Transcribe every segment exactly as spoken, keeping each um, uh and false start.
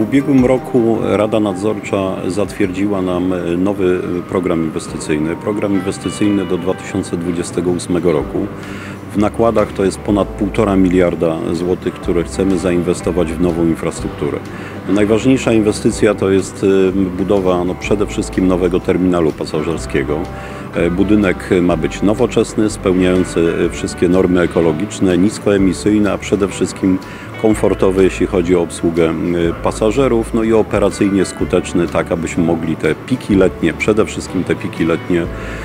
ubiegłym roku Rada Nadzorcza zatwierdziła nam nowy program inwestycyjny. Program inwestycyjny do dwa tysiące dwudziestego ósmego roku. W nakładach to jest ponad półtora miliarda złotych, które chcemy zainwestować w nową infrastrukturę. Najważniejsza inwestycja to jest budowa no, przede wszystkim nowego terminalu pasażerskiego. Budynek ma być nowoczesny, spełniający wszystkie normy ekologiczne, niskoemisyjny, a przede wszystkim komfortowy, jeśli chodzi o obsługę pasażerów, no i operacyjnie skuteczny, tak abyśmy mogli te piki letnie, przede wszystkim te piki letnie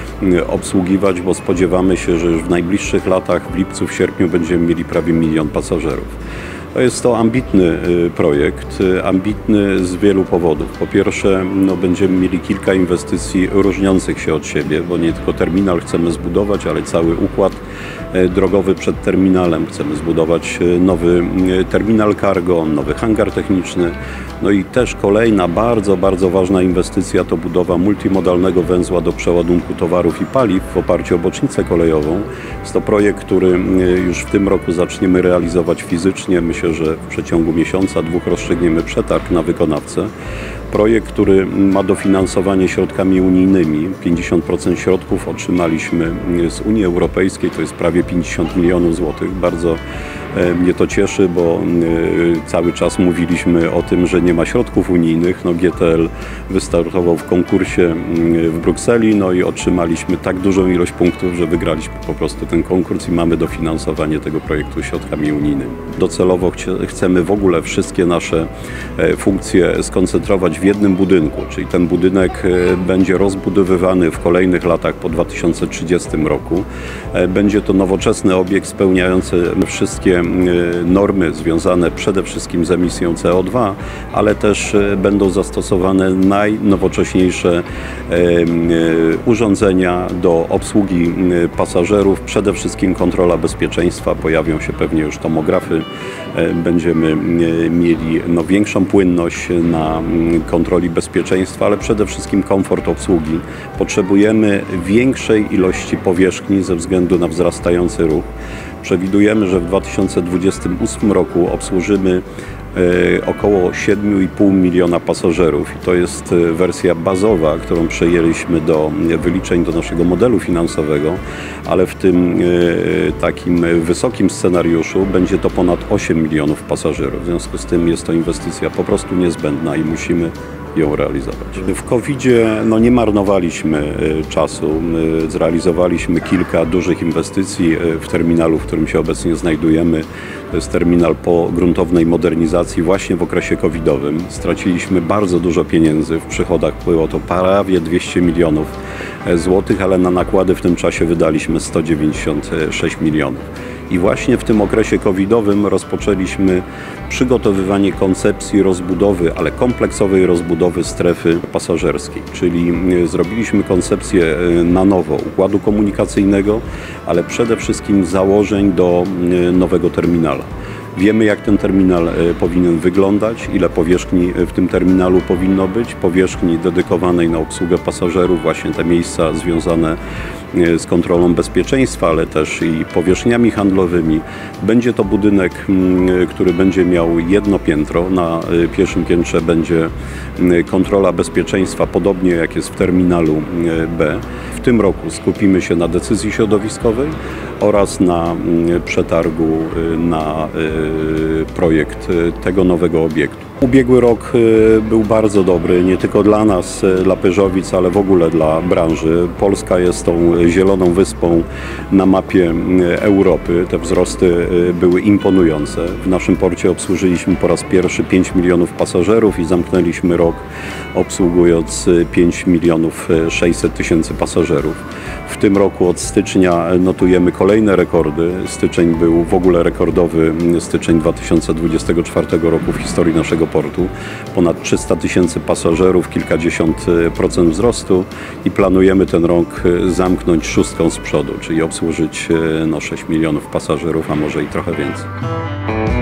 obsługiwać, bo spodziewamy się, że już w najbliższych latach, w lipcu, w sierpniu będziemy mieli prawie milion pasażerów. To jest to ambitny projekt, ambitny z wielu powodów. Po pierwsze, no, będziemy mieli kilka inwestycji różniących się od siebie, bo nie tylko terminal chcemy zbudować, ale cały układ drogowy przed terminalem. Chcemy zbudować nowy terminal cargo, nowy hangar techniczny. No i też kolejna bardzo, bardzo ważna inwestycja to budowa multimodalnego węzła do przeładunku towarów i paliw w oparciu o bocznicę kolejową. Jest to projekt, który już w tym roku zaczniemy realizować fizycznie. Myślę, że w przeciągu miesiąca, dwóch rozstrzygniemy przetarg na wykonawcę. Projekt, który ma dofinansowanie środkami unijnymi. pięćdziesiąt procent środków otrzymaliśmy z Unii Europejskiej, to jest prawie pięćdziesiąt milionów złotych. Bardzo mnie to cieszy, bo cały czas mówiliśmy o tym, że nie ma środków unijnych. No, G T L wystartował w konkursie w Brukseli, no i otrzymaliśmy tak dużą ilość punktów, że wygraliśmy po prostu ten konkurs i mamy dofinansowanie tego projektu środkami unijnymi. Docelowo chcemy w ogóle wszystkie nasze funkcje skoncentrować w jednym budynku, czyli ten budynek będzie rozbudowywany w kolejnych latach po dwa tysiące trzydziestym roku. Będzie to nowoczesny obiekt spełniający wszystkie normy związane przede wszystkim z emisją C O dwa, ale też będą zastosowane najnowocześniejsze urządzenia do obsługi pasażerów, przede wszystkim kontrola bezpieczeństwa, pojawią się pewnie już tomografy, będziemy mieli no, większą płynność na kontroli bezpieczeństwa, ale przede wszystkim komfort obsługi. Potrzebujemy większej ilości powierzchni ze względu na wzrastający ruch. Przewidujemy, że w dwa tysiące dwudziestym ósmym roku obsłużymy około siedem i pół miliona pasażerów i to jest wersja bazowa, którą przejęliśmy do wyliczeń do naszego modelu finansowego, ale w tym takim wysokim scenariuszu będzie to ponad osiem milionów pasażerów. W związku z tym jest to inwestycja po prostu niezbędna i musimy ją realizować. W kowidzie no, nie marnowaliśmy czasu. Zrealizowaliśmy kilka dużych inwestycji w terminalu, w którym się obecnie znajdujemy. To jest terminal po gruntownej modernizacji właśnie w okresie covidowym. Straciliśmy bardzo dużo pieniędzy. W przychodach było to prawie dwieście milionów złotych, ale na nakłady w tym czasie wydaliśmy sto dziewięćdziesiąt sześć milionów. I właśnie w tym okresie covidowym rozpoczęliśmy przygotowywanie koncepcji rozbudowy, ale kompleksowej rozbudowy strefy pasażerskiej. Czyli zrobiliśmy koncepcję na nowo układu komunikacyjnego, ale przede wszystkim założeń do nowego terminala. Wiemy, jak ten terminal powinien wyglądać, ile powierzchni w tym terminalu powinno być, powierzchni dedykowanej na obsługę pasażerów, właśnie te miejsca związane z kontrolą bezpieczeństwa, ale też i powierzchniami handlowymi. Będzie to budynek, który będzie miał jedno piętro. Na pierwszym piętrze będzie kontrola bezpieczeństwa, podobnie jak jest w terminalu B. W tym roku skupimy się na decyzji środowiskowej oraz na przetargu na projekt tego nowego obiektu. Ubiegły rok był bardzo dobry, nie tylko dla nas, dla Peugeotic, ale w ogóle dla branży. Polska jest tą zieloną wyspą na mapie Europy. Te wzrosty były imponujące. W naszym porcie obsłużyliśmy po raz pierwszy pięć milionów pasażerów i zamknęliśmy rok obsługując pięć milionów sześćset tysięcy pasażerów. W tym roku od stycznia notujemy kolejne rekordy. Styczeń był w ogóle rekordowy, styczeń dwa tysiące dwudziestego czwartego roku w historii naszego portu. Ponad trzysta tysięcy pasażerów, kilkadziesiąt procent wzrostu i planujemy ten rok zamknąć szóstką z przodu, czyli obsłużyć no, sześć milionów pasażerów, a może i trochę więcej.